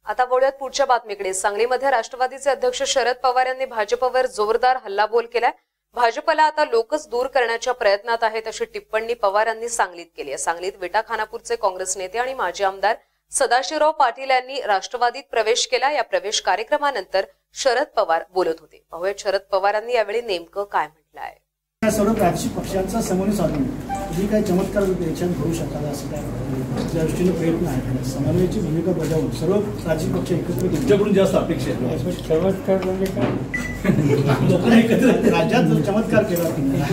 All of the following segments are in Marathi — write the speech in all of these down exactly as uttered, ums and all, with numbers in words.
आता वळूयात पुढच्या बातमीकडे। सांगलीमध्ये राष्ट्रवादीचे अध्यक्ष शरद पवार यांनी भाजपवर जोरदार हल्लाबोल केलाय। भाजपला आता लोकच दूर करण्याच्या प्रयत्नात आहेत अशी टिप्पणी पवार यांनी सांगलीत केली आहे। सांगलीत विटा खानापूरचे काँग्रेस नेते आणि माजी आमदार सदाशिवराव पाटील यांनी राष्ट्रवादीत प्रवेश केला। या प्रवेश कार्यक्रमानंतर शरद पवार बोलत होते। पाहूयात शरद पवारांनी यावेळी नेमकं काय म्हटलं आहे। सर्व प्रादेशिक पक्षांचा समन्वय साधून जी काही चमत्कार याच्यात होऊ शकाल असं काय त्या दृष्टीने प्रयत्न आहे। समन्वयाची भूमिका बजावून सर्व प्रादेशिक पक्ष एकत्र तुमच्याकडून जास्त अपेक्षा आहे। चमत्कार म्हणजे काय? लोकांना एकत्र राज्यात चमत्कार केला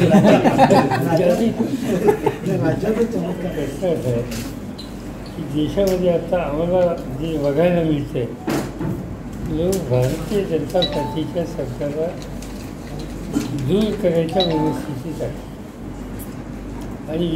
राज्यात चमत्कार आहे की देशामध्ये आता आम्हाला जे बघायला मिळते, लोक भारतीय जनता पार्टीच्या सरकारला दूर करायच्या मनस्थितीत आहे। आणि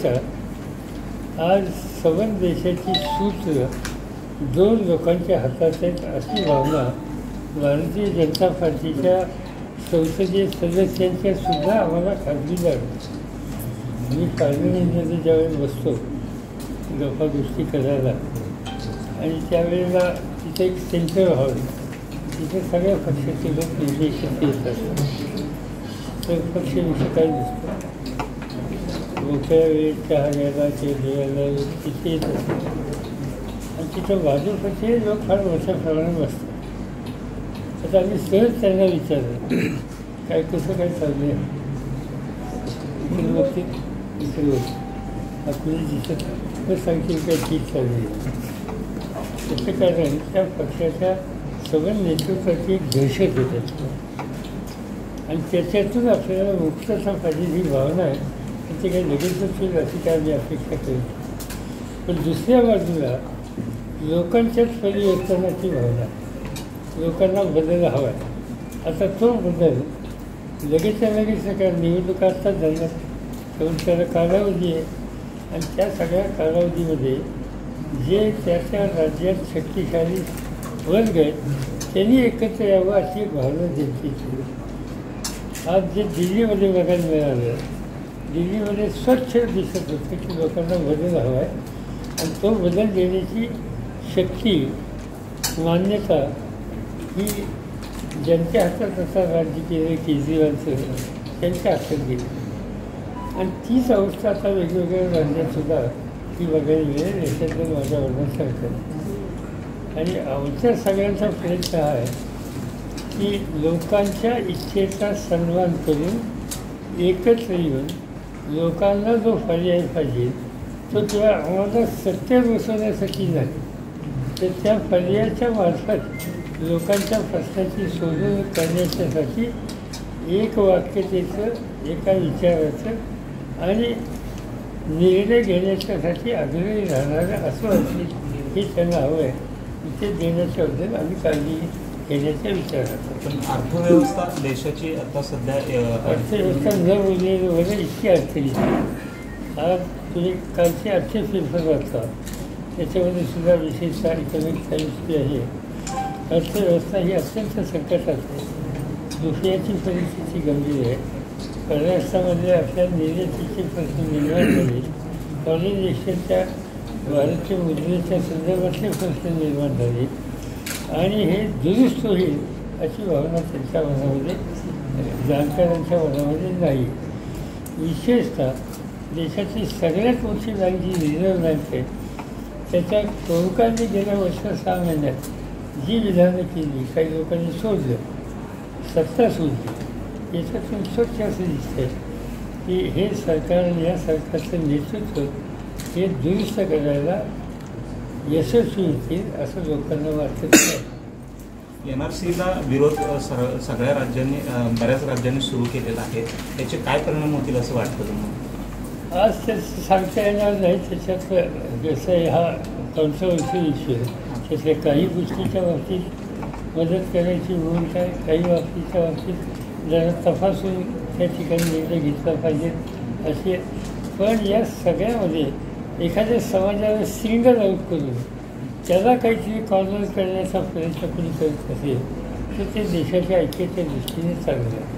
विशेषतः आज संबंध देशाची सूत्र दोन लोकांच्या हातात आहेत अशी भावना भारतीय जनता पार्टीच्या संसदीय सदस्यांच्या सुद्धा आम्हाला खाजगी लागली। मी पार्लमेंटमध्ये ज्यावेळेस बसतो गप्पा गोष्टी करायला आणि त्यावेळेला तिथे एक सेंटर हॉल, तिथे सगळ्या पक्षाचे लोक एकत्र येत असतात। तर पक्षविषयी काय दिसतं, मोठ्या वेळेत चहा घ्यायला ते घ्यायला तिथे येत असतात आणि तिथं भाजपचे लोक फार मोठ्या प्रमाणात बसतात। आता आम्ही सहज त्यांना विचारलं काय कसं काय चाललं आहे, इकडे बघते इकडे बघते कुणी दिसत तर सांगतील काय ठीक चालली आहे। त्याचं कारण त्या पक्षाच्या सगळं नेतृत्वाची एक दहशत होते आणि त्याच्यातून आपल्याला मुक्तता पाहिजे ही भावना आहे। ते काही लगेचच होईल अशी काय मी अपेक्षा करेन, पण दुसऱ्या बाजूला लोकांच्याच परिवर्तनाची भावना, लोकांना बदल हवा आहे। आता तो बदल लगेचच्या लगेच काय निवडणुका असतात झाल्या, तर त्याला कालावधी आहे आणि त्या सगळ्या कालावधीमध्ये जे त्या राज्यात शक्तिशाली वर्ग आहेत त्यांनी एकत्र यावं अशी एक भावना जनतेची। आज जे दिल्लीमध्ये बघायला मिळालं, दिल्लीमध्ये स्वच्छ दिसत होतं की लोकांना बदल हवा आहे आणि तो बदल देण्याची शक्ती, मान्यता ही ज्यांच्या हातात आता राज्य केलं केजरीवालचं त्यांच्या हातात गेली आणि तीच अवस्था आता वेगवेगळ्या राज्यातसुद्धा ती बघायला मिळेल। याच्यातून माझ्या वर्णनासारखं आणि आमच्या सगळ्यांचा प्रयत्न हा आहे की लोकांच्या इच्छेचा सन्मान करून एकत्र येऊन लोकांना जो पर्याय पाहिजे तो तेव्हा आम्हाला सत्य बसवण्यासाठी नाही, तर त्या पर्यायाच्या मार्फत लोकांच्या प्रश्नाची सोडवणूक करण्याच्यासाठी एक वाक्यतेचं, एका विचाराचं आणि निर्णय घेण्याच्यासाठी आग्रही राहणारं असं असेल हे त्यांना हवं आहे। ते देण्याच्याबद्दल आम्ही काळजी घेण्याचा विचार करतो। पण अर्थव्यवस्था देशाची आता सध्या अर्थव्यवस्था न बोललेली वगैरे इतकी अडचणी आज तुम्ही कालची आजचे पेपर वाचता, त्याच्यामध्ये सुद्धा विशेषतः इकॉनॉमिक टाइम्स जी आहे, अर्थव्यवस्था ही अत्यंत संकटात आहे। दुसऱ्याची परिस्थिती गंभीर आहे। परराष्ट्रामध्ये आपल्या निर्यातीचे प्रश्न निर्माण झाले, फॉरेन एक्सचेंजच्या भारतीय मुद्रेच्या संदर्भातले प्रश्न निर्माण झाले आणि हे दुरुस्त होईल अशी भावना त्यांच्या मनामध्ये, जाणकारांच्या मनामध्ये नाही। विशेषतः देशाची सगळ्यात मोठी बँक जी रिझर्व्ह बँक आहे, त्याच्या प्रमुखांनी गेल्या वर्ष सहा महिन्यात जी विधानं केली, काही लोकांनी सोडलं, सत्ता सोडली, याच्यातून स्वच्छ असं दिसतं की हे सरकार, या सरकारचं नेतृत्व हे दुरुस्त करायला यशस्वी होतील असं लोकांना वाटतं। एन आर सीला विरोध सगळ्या राज्यांनी, बऱ्याच राज्यांनी सुरू केलेला आहे, त्याचे काय परिणाम होतील असं वाटतं तुम्हाला? आज ते सांगता येणार नाही। त्याच्यात जसं हा कॉन्ट्रोवर्शियल इश्यू आहे, त्यातल्या काही गोष्टीच्या बाबतीत मदत करायची भूमिका आहे, काही बाबतीच्या बाबतीत जरा तपासून त्या ठिकाणी निर्णय घेतला पाहिजे असे। पण या सगळ्यामध्ये एखाद्या समाजाला सिंगल आऊट करून त्याला काहीतरी कॉर्नर करण्याचा प्रयत्न कोणी करत असेल तर ते देशाच्या ऐक्याच्या दृष्टीने चांगलं आहे।